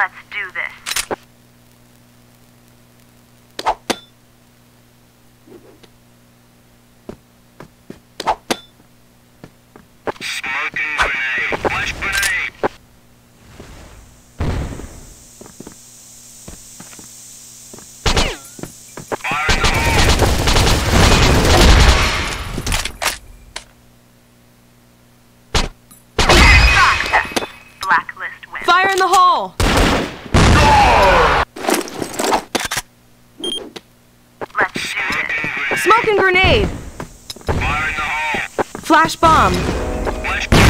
Let's do this. Smoking grenade. Flash grenade. Fire in the Success. Blacklist wins. Fire in the hole! Let's do this. Smoking grenade! Fire in the hole. Flash bomb! Flash grenade.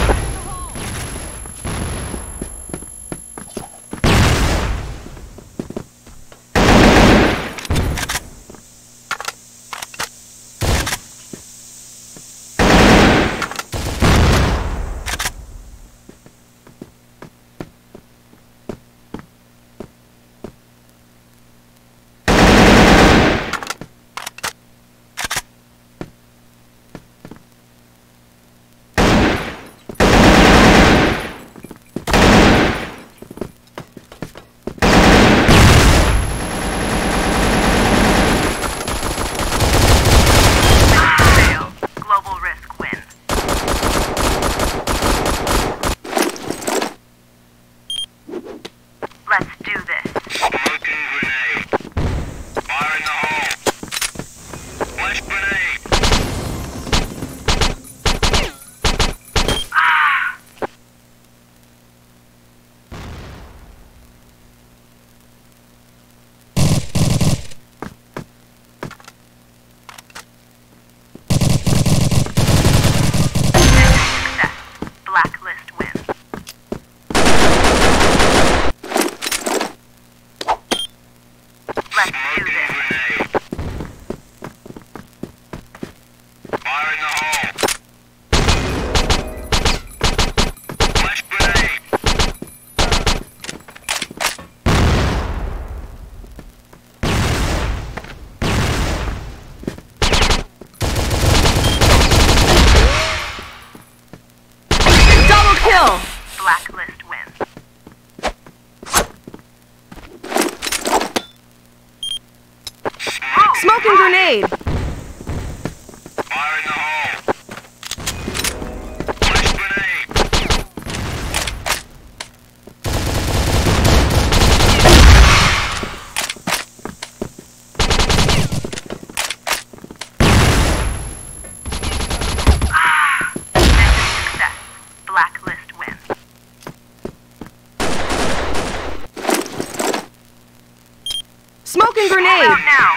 Fail. Global risk win. Let's do this. Smoking grenade. Fire in the hole. Flash grenade. Success. Blacklist win. Let's do Smoking this. grenade. Fire in the hole. Flash grenade. Double kill! Blacklist wins. Smoking grenade! Fire in the hole. Flash grenade. Success. Blacklist wins. Smoking Out grenade! now.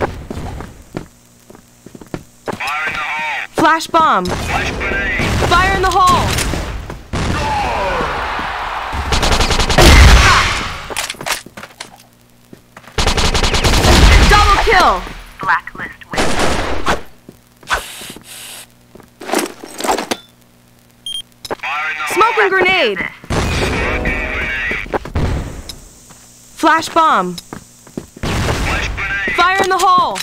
Fire in the hole. Flash bomb! Flash grenade. Fire in the hole! Double kill! Blacklist wins. Fire in the hole. Smoking grenade! This. Smoking grenade. Flash bomb! Flash grenade. Fire in the hole!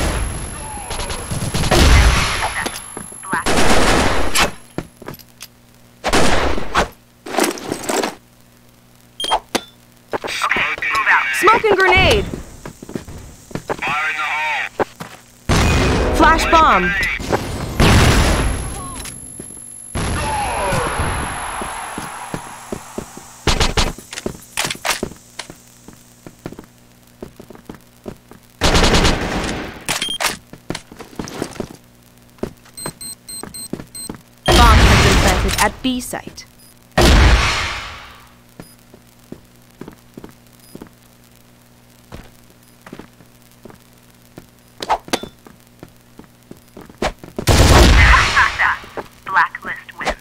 Success. Blacklist. Okay, move out. Smoking grenade! Fire in the hole. Flash bomb! Grenade. Bomb has been planted at B site. Blacklist wins.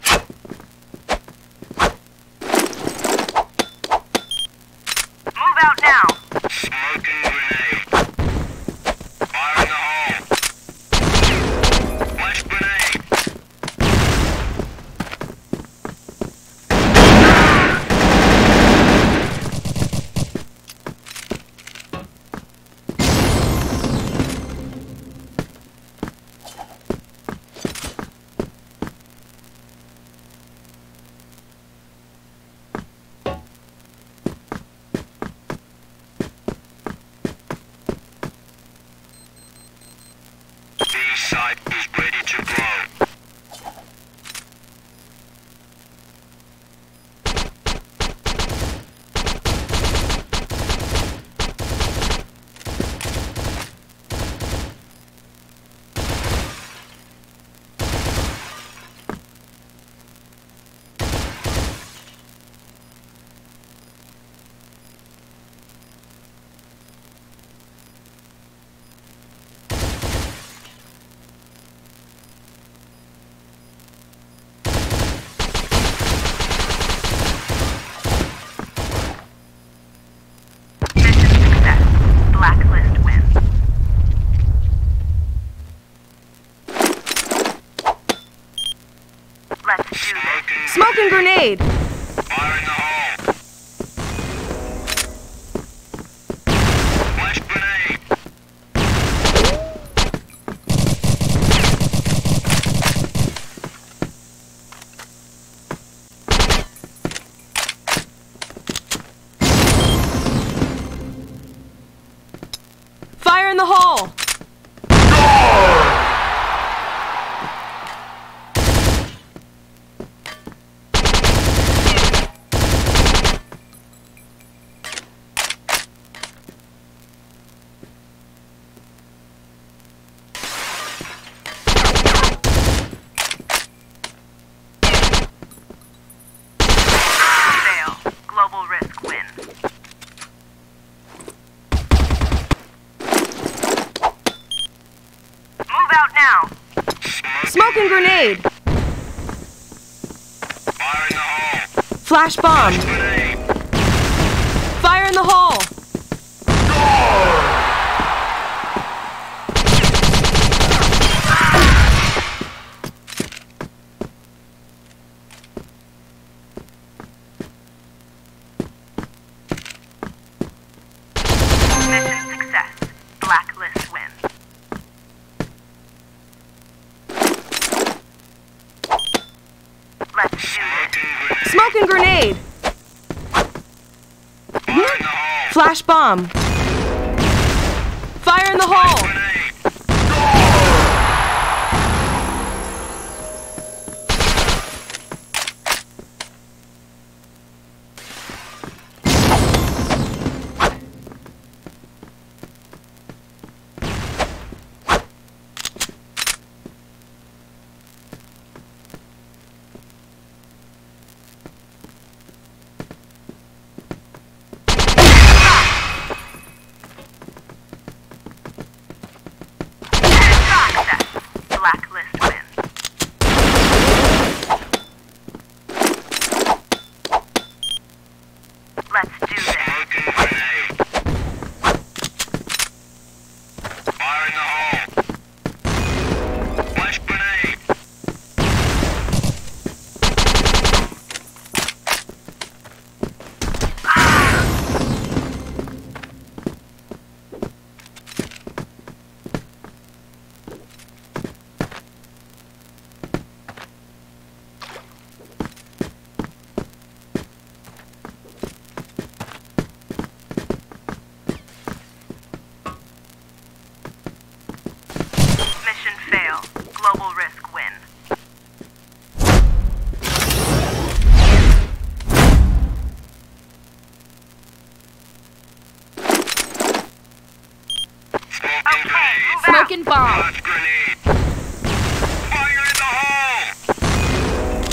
Move out now. Smoking grenade. Fire in the hole. Flash grenade. grenade! Fire in the hole! Flash grenade! Fire in the hole! Fail. Global risk win. Move out now. Smoke and grenade! Fire in the hole! Flash bomb! Grenade! Fire in the hole! Mission success. Blacklist win. Let's do this. Smoke and grenade! Fire in the hole! Flash bomb! Fire in the hole! Grenade! Success. Blacklist win. Let's do this. Smoking grenade! Fire in the hole! Flash grenade! Mission fail. Global risk win. Smoking Okay, grenade! move out. Smoke and bomb! Flash grenade! Fire in the hole!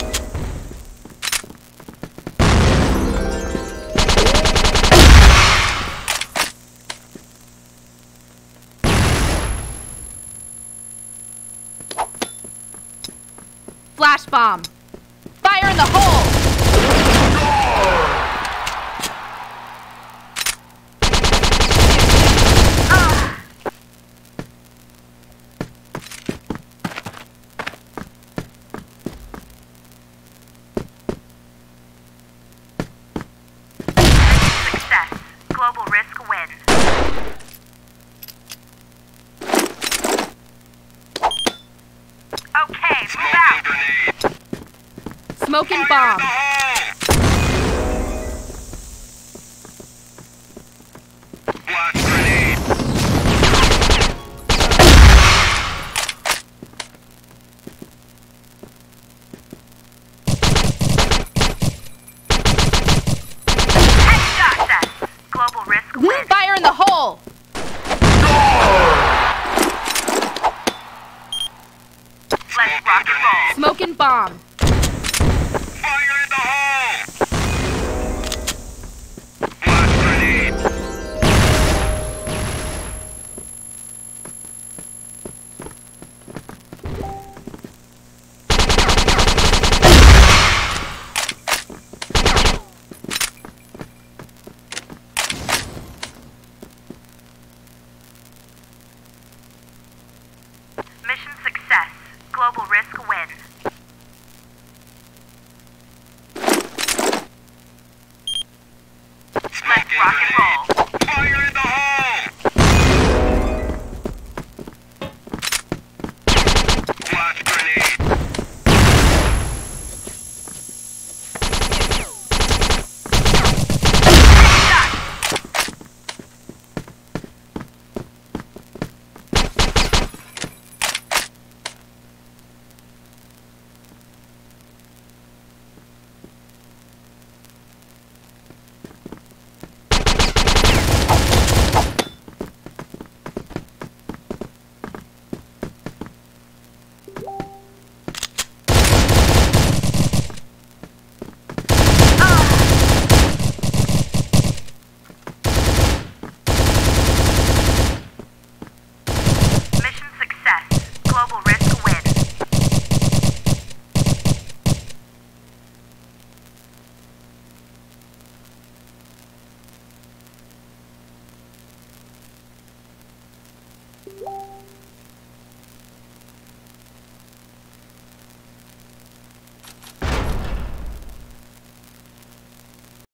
Flash bomb! Fire in the hole! Success. Global risk win. Okay, move Smoking out. grenade! Smoke and Fire in bomb! the hole! Flash grenade! Success. Global risk win. Fire in the hole! Let's rock and roll. Smoke and bomb! Fire in the hole! Flash grenade! Mission success. Global risk win. rock and roll.